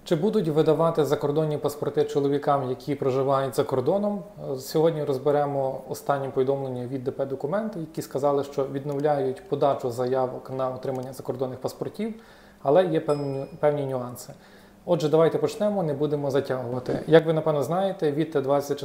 Чи будуть видавати закордонні паспорти чоловікам, які проживають за кордоном? Сьогодні розберемо останні повідомлення від ДП «Документ», які сказали, що відновляють подачу заявок на отримання закордонних паспортів, але є певні нюанси. Отже, давайте почнемо, не будемо затягувати. Як ви, напевно, знаєте, від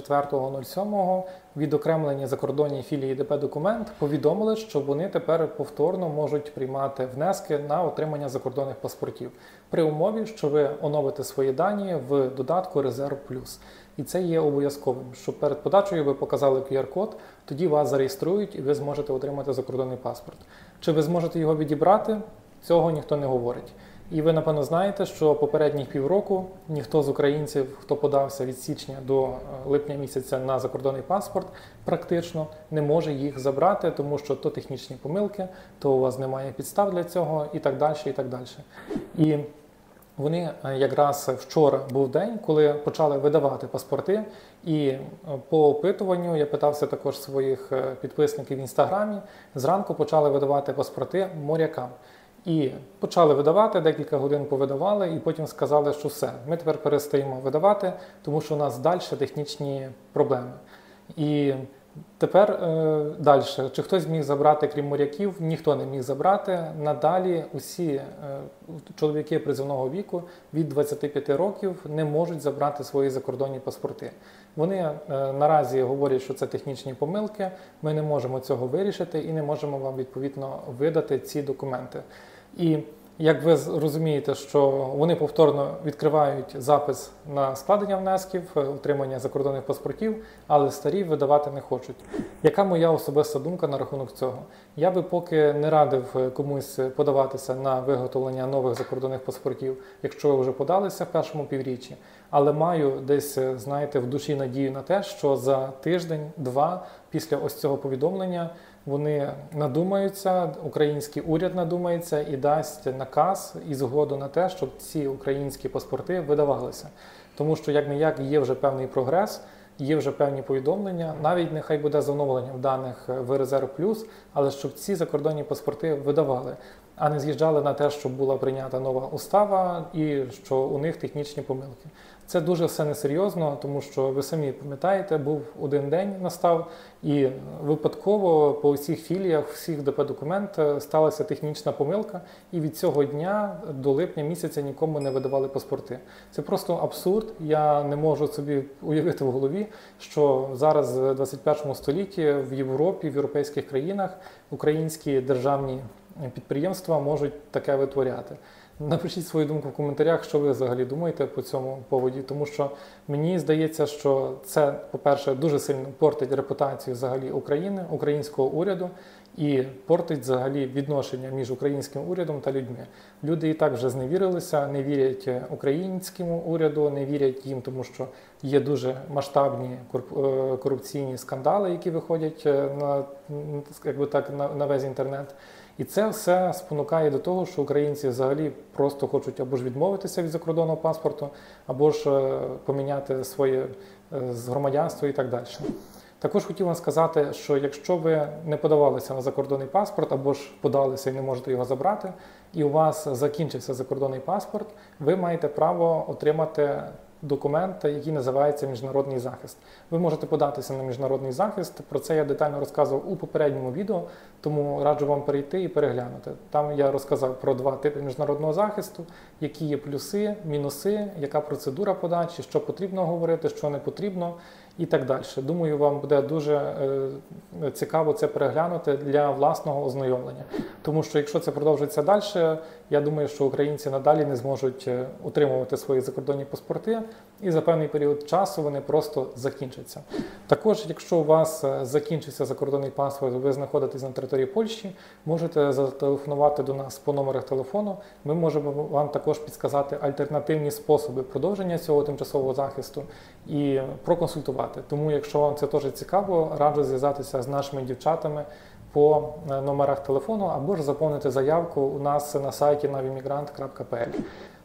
24.07 відокремлені закордонні філії ДП «Документ» повідомили, що вони тепер повторно можуть приймати внески на отримання закордонних паспортів при умові, що ви оновите свої дані в додатку «Резерв Плюс». І це є обов'язковим, що перед подачею ви показали QR-код, тоді вас зареєструють і ви зможете отримати закордонний паспорт. Чи ви зможете його відібрати? Цього ніхто не говорить. І ви, напевно, знаєте, що попередніх півроку ніхто з українців, хто подався від січня до липня місяця на закордонний паспорт, практично не може їх забрати, тому що то технічні помилки, то у вас немає підстав для цього і так далі, і так далі. І вони якраз вчора був день, коли почали видавати паспорти, і по опитуванню я питався також своїх підписників в Інстаграмі, зранку почали видавати паспорти морякам. І почали видавати, декілька годин повидавали, і потім сказали, що все, ми тепер перестаємо видавати, тому що у нас далі технічні проблеми. І тепер далі, чи хтось міг забрати, крім моряків, ніхто не міг забрати. Надалі усі чоловіки призовного віку від 25 років не можуть забрати свої закордонні паспорти. Вони наразі говорять, що це технічні помилки, ми не можемо цього вирішити і не можемо вам відповідно видати ці документи. І як ви розумієте, що вони повторно відкривають запис на складення внесків, отримання закордонних паспортів, але старі видавати не хочуть. Яка моя особиста думка на рахунок цього? Я би поки не радив комусь подаватися на виготовлення нових закордонних паспортів, якщо ви вже подалися в першому півріччі, але маю десь, знаєте, в душі надію на те, що за тиждень-два після ось цього повідомлення вони надумаються, український уряд надумається і дасть наказ і згоду на те, щоб ці українські паспорти видавалися. Тому що, як-не-як, є вже певний прогрес, є вже певні повідомлення, навіть нехай буде з оновленням даних в Резерв Плюс, але щоб ці закордонні паспорти видавали, а не з'їжджали на те, щоб була прийнята нова устава і що у них технічні помилки. Це дуже все несерйозно, тому що ви самі пам'ятаєте, був один день настав, і випадково по усіх філіях, всіх ДП «Документ» сталася технічна помилка, і від цього дня до липня місяця нікому не видавали паспорти. Це просто абсурд, я не можу собі уявити в голові, що зараз в 21 столітті в Європі, в європейських країнах українські державні підприємства можуть таке витворяти. Напишіть свою думку в коментарях, що ви взагалі думаєте по цьому поводі, тому що мені здається, що це, по-перше, дуже сильно портить репутацію взагалі України, українського уряду і портить взагалі відношення між українським урядом та людьми. Люди і так вже зневірилися, не вірять українському уряду, не вірять їм, тому що є дуже масштабні корупційні скандали, які виходять на весь інтернет. І це все спонукає до того, що українці взагалі просто хочуть або ж відмовитися від закордонного паспорту, або ж поміняти своє громадянство і так далі. Також хотів вам сказати, що якщо ви не подавалися на закордонний паспорт, або ж подалися і не можете його забрати, і у вас закінчився закордонний паспорт, ви маєте право отримати документ, який називається міжнародний захист. Ви можете податися на міжнародний захист, про це я детально розказував у попередньому відео, тому раджу вам перейти і переглянути. Там я розказав про два типи міжнародного захисту, які є плюси, мінуси, яка процедура подачі, що потрібно говорити, що не потрібно і так далі. Думаю, вам буде дуже цікаво це переглянути для власного ознайомлення. Тому що якщо це продовжиться далі, я думаю, що українці надалі не зможуть утримувати свої закордонні паспорти, і за певний період часу вони просто закінчаться. Також, якщо у вас закінчився закордонний паспорт, ви знаходитесь на території Польщі, можете зателефонувати до нас по номерах телефону. Ми можемо вам також підказати альтернативні способи продовження цього тимчасового захисту і проконсультувати. Тому, якщо вам це теж цікаво, раджу зв'язатися з нашими дівчатами по номерах телефону або ж заповнити заявку у нас на сайті navimigrant.pl.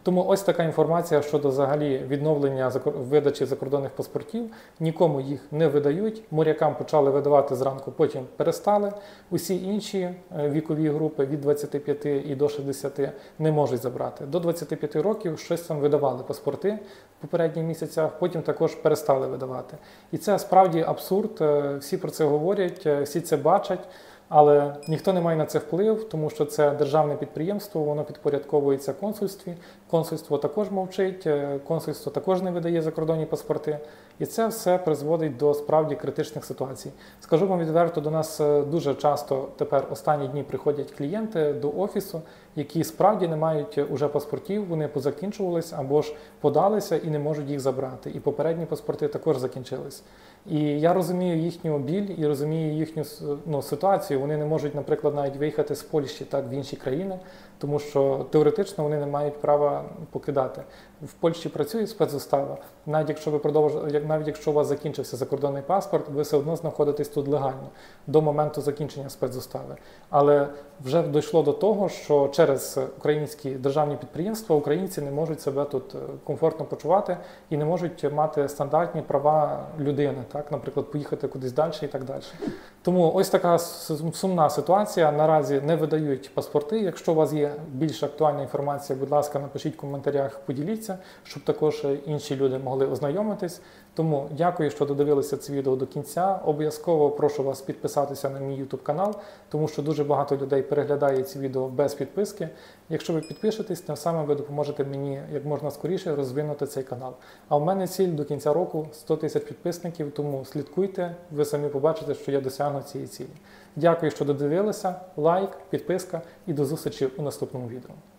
Тому ось така інформація щодо взагалі відновлення видачі закордонних паспортів. Нікому їх не видають. Морякам почали видавати зранку, потім перестали. Усі інші вікові групи від 25 і до 60 не можуть забрати. До 25 років щось там видавали паспорти в попередніх місяцях, потім також перестали видавати. І це справді абсурд. Всі про це говорять, всі це бачать. Але ніхто не має на це вплив, тому що це державне підприємство, воно підпорядковується консульстві. Консульство також мовчить, консульство також не видає закордонні паспорти. І це все призводить до справді критичних ситуацій. Скажу вам відверто, до нас дуже часто тепер останні дні приходять клієнти до офісу, які справді не мають уже паспортів, вони позакінчувалися або ж подалися і не можуть їх забрати. І попередні паспорти також закінчились. І я розумію їхню біль і розумію їхню ситуацію. Вони не можуть, наприклад, навіть виїхати з Польщі так, в інші країни, тому що теоретично вони не мають права покидати. В Польщі працює спецзастава. Навіть якщо у вас закінчився закордонний паспорт, ви все одно знаходитесь тут легально до моменту закінчення спецзастави. Але вже дійшло до того, що через українські державні підприємства українці не можуть себе тут комфортно почувати і не можуть мати стандартні права людини, так, наприклад, поїхати кудись далі і так далі. Тому ось така сумна ситуація. Наразі не видають паспорти. Якщо у вас є більш актуальна інформація, будь ласка, напишіть в коментарях, поділіться, щоб також інші люди могли ознайомитись. Тому дякую, що додивилися це відео до кінця. Обов'язково прошу вас підписатися на мій YouTube канал, тому що дуже багато людей переглядає ці відео без підписки. Якщо ви підпишетесь, тим самим ви допоможете мені як можна скоріше розвинути цей канал. А в мене ціль до кінця року 100 тисяч підписників, тому слідкуйте, ви самі побачите, що я досягну цієї цілі. Дякую, що додивилися. Лайк, підписка і до зустрічі у наступному відео.